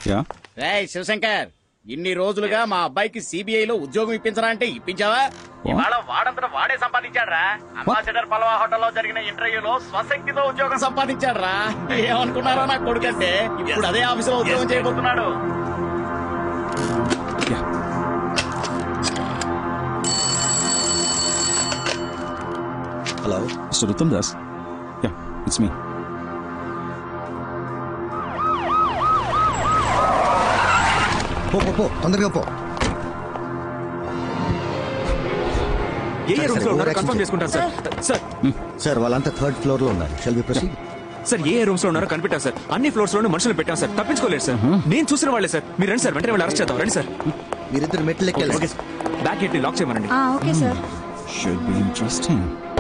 రేయ్ శివశంకర్, ఇన్ని రోజులుగా మా అబ్బాయికి సిబిఐలో ఉద్యోగం ఇప్పించరా అంటే ఇప్పించావా? ఇవాళ వాడంతటా వాడే సంపాదించాడ్రా. అంబాసిడర్ పలవా హోటల్లో జరిగిన ఇంటర్వ్యూలో స్వశక్తితో ఉద్యోగం సంపాదించాడ్రా. ఏమనుకున్నారా నా కొడుకంటే? ఇప్పుడు అదే ఆఫీసులో ఉద్యోగం చేయబోతున్నాడు. Hello, mister Uttam Das. Yeah, it's me. పో తొందరగా పో. సార్ వాళ్ళంతా థర్డ్ ఫ్లోర్ లో ఉన్నారు. Shall we proceed? సార్ ఏ రూమ్స్ లో ఉన్నారో కనిపెట్టాం సార్. అన్ని ఫ్లోర్స్ లోనే మనుషులు పెట్టాం సార్. తప్పించుకోలేదు సార్. నేను చూసిన వాళ్ళే సార్. మీరు రండి సార్, వెంటనే వాళ్ళు అరెస్ట్ చేద్దాం. రండి సార్. మీరిద్దరు మెట్లు ఎక్కాలి. బ్యాక్ గేట్ లాక్ చేయమనండి. Okay sir. Should be interesting.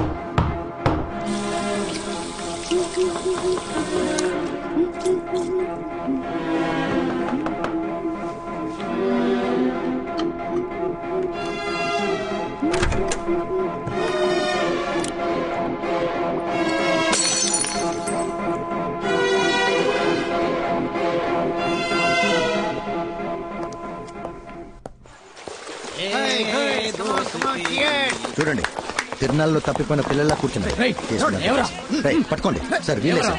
చూడండి, తిరునాళ్ళలో తప్పిపోయిన పిల్లల్లా కూర్చున్నారు. పట్టుకోండి సార్, వీలే sir.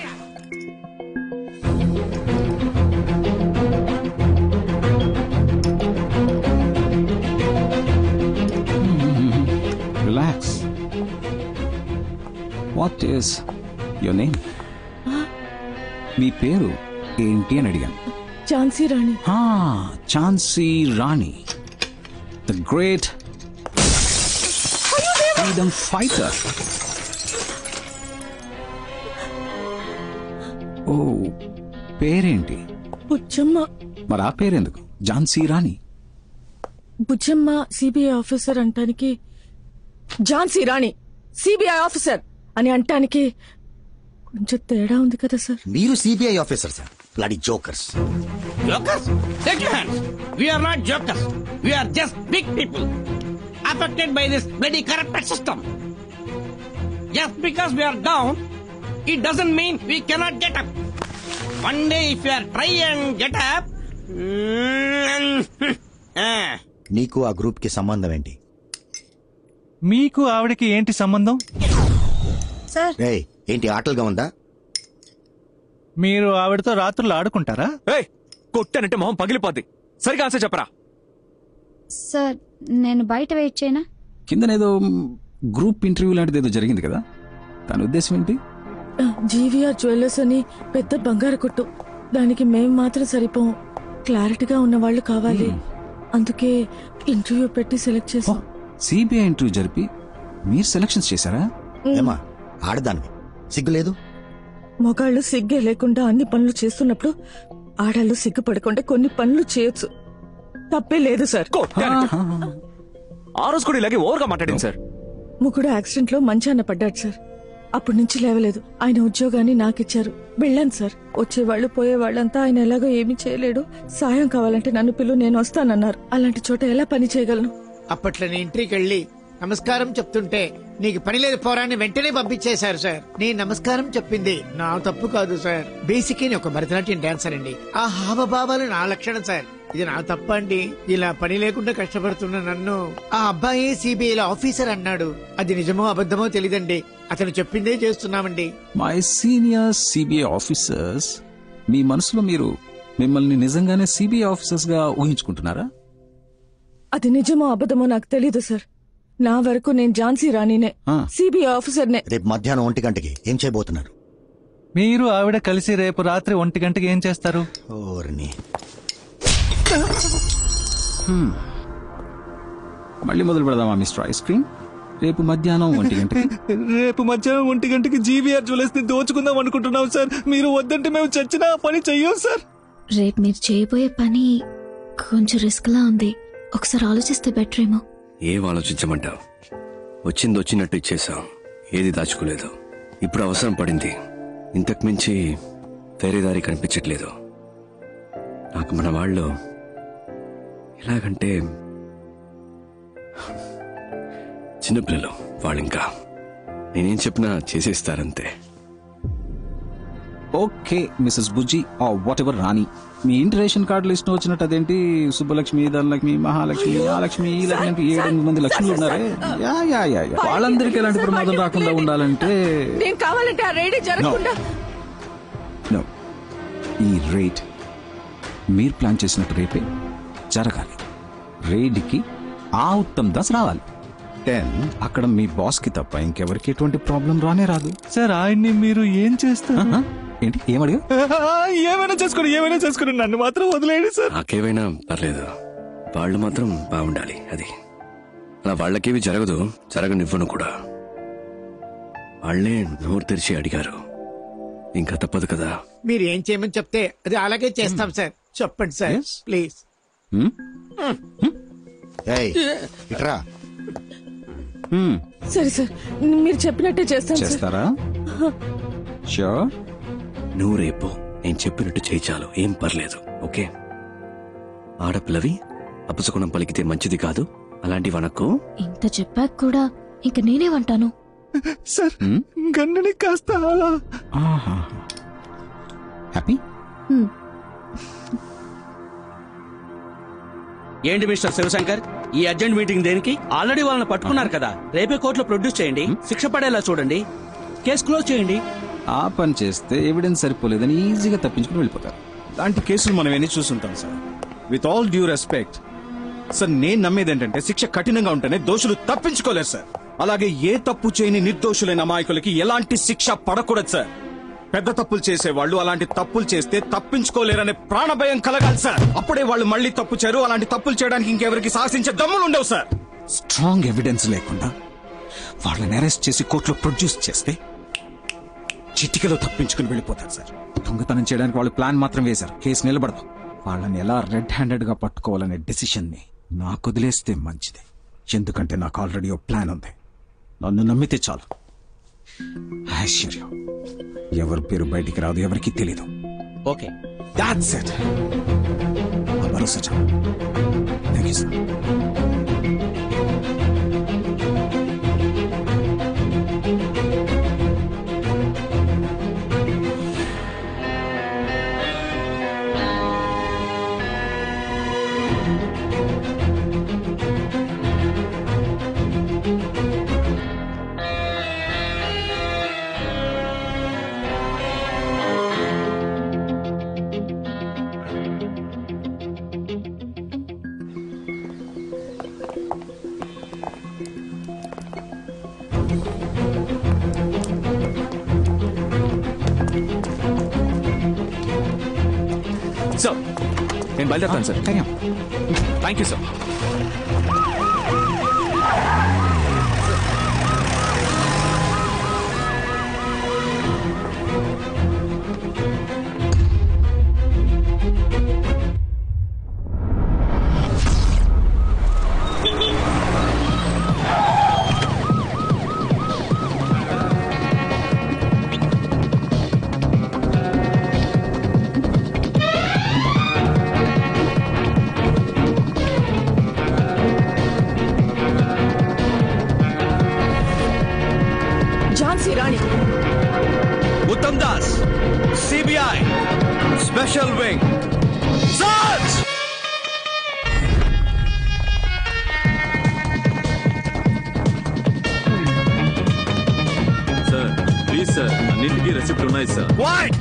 Relax. What is your name? మీ పేరు ఏంటి అని అడిగాను. Jhansi Rani. Jhansi Rani, the great freedom fighter. Oh, పేరేంటి? బుజ్జమ్మ. మరి ఆ పేరెందుకు ఝాన్సీ రాణి? బుజ్జమ్మ సిబిఐ ఆఫీసర్ అంటానికి, ఝాన్సీ రాణి సిబిఐ ఆఫీసర్ అని అంటానికి కొంచెం తేడా ఉంది కదా సార్. మీరు CBI officer sir. Bloody jokers. Jokers? Take your hands. We are not jokers. We are just big people affected by this bloody corrupted system. Just because we are down, it doesn't mean we cannot get up. One day if we are try and get up, నీకు ఆ group కి సంబంధం ఏంటి? మీకు ఆవిడకి ఏంటి సంబంధం? Sir, ఏంటి ఆటలుగా ఉందా? మీరు ఆవిడతో రాత్రులు ఆడుకుంటారా? కొట్టానంటే మొహం పగిలిపోద్ది. సరిగా ఆన్సర్ చెప్పరా. సార్ నేను బయట వెయిట్ చేయనా? కిందనేదో గ్రూప్ ఇంటర్వ్యూ లాంటిది ఏదో జరిగింది కదా, దాని ఉద్దేశం ఏంటి? జీవీఆర్ జ్యువెలర్స్ అని పెద్ద బంగారు కొట్టు, దానికి మేం మాత్రం సరిపోం. క్లారిటీగా ఉన్న వాళ్ళు కావాలి. అందుకే ఇంటర్వ్యూ పెట్టి సెలెక్ట్ చేసాం. సిబిఐ ఇంటర్వ్యూ జరిపి మీరు సెలక్షన్స్ చేశారా? ఏమా ఆడదానివి సిగ్గులేదు? మగాళ్ళు సిగ్గే లేకుండా అన్ని పనులు చేస్తున్నప్పుడు ఆడాళ్ళు సిగ్గుపడకుండా కొన్ని పనులు చేయొచ్చు. తప్పే లేదు సార్. ఆ రోజు కూడా ఇలాగే ఓవర్గా మాట్లాడింది సార్. ముగ్గుడు యాక్సిడెంట్ లో మంచాన పడ్డాడు సార్. అప్పటి నుంచి లేవలేదు. ఆయన ఉద్యోగాన్ని నాకిచ్చారు. వెళ్ళాను సార్. వచ్చేవాళ్లు పోయేవాళ్ళంతా ఆయన ఎలాగో ఏమీ చేయలేడు, సాయం కావాలంటే నన్ను పిలు, నేను వస్తానన్నారు. అలాంటి చోట ఎలా పని చేయగలను? అప్పట్లో నేను ఇంట్రీకి వెళ్ళి నమస్కారం చెప్తుంటే నీకు పని లేదు పోరాన్ని వెంటనే పంపించేశారు సార్. నేను నమస్కారం చెప్పింది నా తప్పు కాదు సార్. బేసిక్ ఒక భరతనాట్యం డాన్సర్ అండి. ఆ హావభావాలు నా లక్షణం సార్. ఇది నా తప్ప అండి. ఇలా పని లేకుండా కష్టపడుతున్న నన్ను ఆ అబ్బాయి సిబిఐలో ఆఫీసర్ అన్నాడు. అది నిజమో అబద్ధమో తెలీదండి. అతను చెప్పిందే చేస్తున్నామండి. మై సీనియర్ సిబిఐ ఆఫీసర్స్, మీ మనసులో మీరు మిమ్మల్ని నిజంగానే సిబిఐ ఆఫీసర్స్ గా ఊహించుకుంటున్నారా? అది నిజమో అబద్ధమో నాకు తెలీదు సార్. నా వరకు నేను ఝాన్సీ రాణినే, సిబిఐ ఆఫీసర్నే. రేపు మధ్యాహ్నం 1 గంటకి ఏం చేయబోతున్నారు? మీరు ఆవిడ కలిసి రేపు రాత్రి 1 గంటకి ఏం చేస్తారు? మళ్ళీ మొదలు పెడదామా మిస్టర్ ఐస్ క్రీమ్? రేపు మధ్యాహ్నం 1 గంటకి. రేపు మధ్యాహ్నం 1 గంటకి జీవీఆర్ జ్యువెలర్స్ ని దోచుకుందాం అనుకుంటున్నాం సార్. మీరు వద్దంటే మేము చచ్చినా పని చెయ్యం సార్. రేపు మీరు చేయబోయే పని కొంచెం రిస్క్ లా ఉంది. ఒకసారి ఆలోచిస్తే బెటర్ ఏమో. ఏం ఆలోచించమంటావు? వచ్చింది వచ్చినట్టు ఇచ్చేసాం. ఏది దాచుకోలేదు. ఇప్పుడు అవసరం పడింది. ఇంతకు మించి వేరే దారి కనిపించట్లేదు నాకు. మన వాళ్ళు ఎలాగంటే చిన్నపిల్లలు. వాళ్ళింకా నేనేం చెప్పినా చేసేస్తారంతే. Okay Mrs Bujji whatever Rani, మీ ఇంటి రేషన్ కార్డు లిస్ట్ వచ్చినట్టు అదేంటి సుబ్బలక్ష్మి, ధనలక్ష్మి, మహాలక్ష్మి, ఆ లక్ష్మి, ఈ లక్ష్మి, 7-8 మంది లక్ష్మిలు ఉన్నారే. Yeah yeah yeah yeah. వాళ్ళందరికీ ఎలాంటి ప్రమాదం రాకుండా ఉండాలంటే నేను కావాలంటే ఆ రైడే జరగకుండా No. ఈ రైడ్ మీరు ప్లాన్ చేసినట్టు రేపే జరగాలి. రైడ్కి ఆ ఉత్తమ్ దాస్ రావాలి. దెన్ అక్కడ మీ బాస్ కి తప్ప ఇంకెవరికి ఎటువంటి ప్రాబ్లం రానే రాదు. సార్ ఆయన్ని మీరు ఏం చేస్తారు? ఏంటి ఏమడిగా? ఏమైనా చేసుకోండి నన్ను మాత్రం వదిలేయండి సార్. నాకేమైనా పర్లేదు, వాళ్ళు మాత్రం బాగుండాలి. అది అలా వాళ్ళకేవి జరగనివ్వను కూడా. వాళ్లే నోరు తెరిచి అడిగారు, ఇంకా తప్పదు కదా. మీరు ఏం చేయమని చెప్తే అది అలాగే చేస్తాం సార్. చెప్పండి సార్ ప్లీజ్. ఇట్రా. సరే సార్, మీరు చెప్పినట్టే చేస్తాను సార్. చేస్తారా? షూర్. నువ్వు రేపు నేను చెప్పినట్టు చేయి చాలు, ఏం పర్లేదు. ఓకే? ఆడపిల్లవి అపశకునం పలికితే మంచిది కాదు, అలాంటివి అనకు. ఇంత చెప్పాక కూడా ఇంక నేనేమంటాను? సార్ గన్నుని కాస్త అలా. హ్యాపీ? ఏంటి మిస్టర్ శివశంకర్, ఈ అర్జెంట్ మీటింగ్ దేనికి? ఆల్రెడీ వాళ్ళని పట్టుకున్నారు కదా, రేపే కోర్టులో ప్రొడ్యూస్ చేయండి, శిక్ష పడేలా చూడండి, కేసు క్లోజ్ చేయండి. ఆ పని చేస్తే ఎవిడెన్స్ సరిపోలేదని ఈజీగా తప్పించుకుని వెళ్ళిపోతారు. ఇలాంటి కేసులు మనం ఎన్ని చూస్తుంటాం sir. With all due respect sir, నేను నమ్మేది ఏంటంటే శిక్ష కఠినంగా ఉంటేనే దోషులు తప్పించుకోలేరు సార్. అలాగే ఏ తప్పు చేయని నిర్దోషులైన అమాయకులకి ఎలాంటి శిక్ష పడకూడదు సార్. పెద్ద తప్పులు చేసేవాళ్ళు అలాంటి తప్పులు చేస్తే తప్పించుకోలేరనే ప్రాణభయం కలగాలి సార్. అప్పుడే వాళ్ళు మళ్ళీ తప్పు చేయరు. అలాంటి తప్పులు చేయడానికి ఇంకెవరికి సాహసించే దమ్ములు ఉండవు సార్. స్ట్రాంగ్ ఎవిడెన్స్ లేకుండా వాళ్ళని అరెస్ట్ చేసి కోర్టులో ప్రొడ్యూస్ చేస్తే చిటికలో తప్పించుకుని వెళ్ళిపోతారు సార్. దొంగతనం చేయడానికి వాళ్ళు ప్లాన్ మాత్రం వేశారు, కేసు నిలబడదు. వాళ్ళని ఎలా రెడ్ హ్యాండెడ్ గా పట్టుకోవాలనే డెసిషన్ ని నాకు వదిలేస్తే మంచిది. ఎందుకంటే నాకు ఆల్రెడీ ఓ ప్లాన్ ఉంది. నన్ను నమ్మితే చాలు. ఐశ్వర్యం ఎవరి పేరు బయటికి రాదు, ఎవరికి తెలీదు. Okay, that's it. ఆ భరోసా చాలు. Thank you sir. సార్ నేను బయలుదేరుతాను sir. Thank you sir. Jhansi Rani. Uttam Das, CBI special wing. Search! Sir please sir, అన్నింటికీ రెసిప్ట్ ఉన్నాయి సార్. వైట్!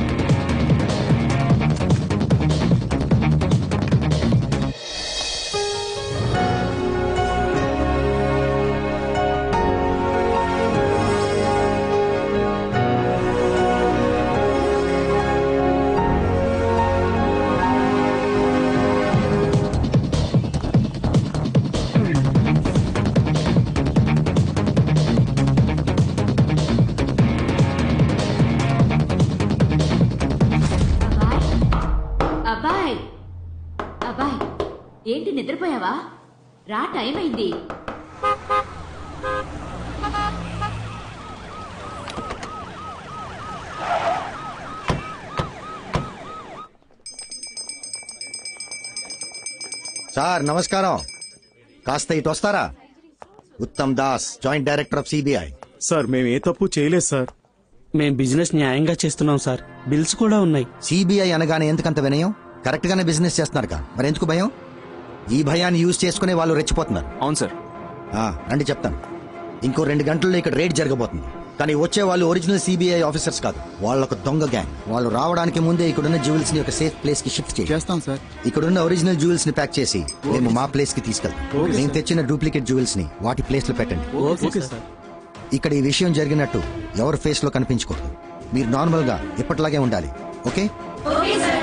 అబ్బాయ్ అబ్బాయ్, ఏంటి నిద్రపోయావా? రా, టైం అయింది. సార్ నమస్కారం. కాస్త ఇటు వస్తారా? Uttam Das, joint director of CBI. Sir మేము ఏ తప్పు చేయలేదు సార్. మేం బిజినెస్ న్యాయంగా చేస్తున్నాం సార్. బిల్స్ కూడా ఉన్నాయి. సిబిఐ అనగానే ఎందుకంత వినయం? కరెక్ట్ గానే బిజినెస్ చేస్తున్నారుగా, మరి ఎందుకు భయం? ఈ భయాన్ని యూజ్ చేసుకునే వాళ్ళు రెచ్చిపోతున్నారు. అవును సార్. రండి చెప్తాను. ఇంకో 2 గంటల్లో ఇక్కడ రేడ్ జరగబోతుంది. కానీ వచ్చే వాళ్ళు ఒరిజినల్ సిబిఐ ఆఫీసర్స్ కాదు, వాళ్ళొక దొంగ గ్యాంగ్. వాళ్ళు రావడానికి ముందే ఇక్కడున్న జ్యువెల్స్ ని ఒక సేఫ్ ప్లేస్ కి షిఫ్ట్ చేస్తాం సార్. ఇక్కడున్న ఒరిజినల్ జ్యువెల్స్ ని ప్యాక్ చేసి మేము మా ప్లేస్ కి తీసుకెళ్తాం. మేము తెచ్చిన డూప్లికేట్ జ్యువెల్స్ ని వాటి ప్లేస్ లో పెట్టండి. ఇక్కడ ఈ విషయం జరిగినట్టు ఎవరు ఫేస్ లో కనిపించకూడదు. మీరు నార్మల్ గా ఇప్పటిలాగే ఉండాలి. ఓకే?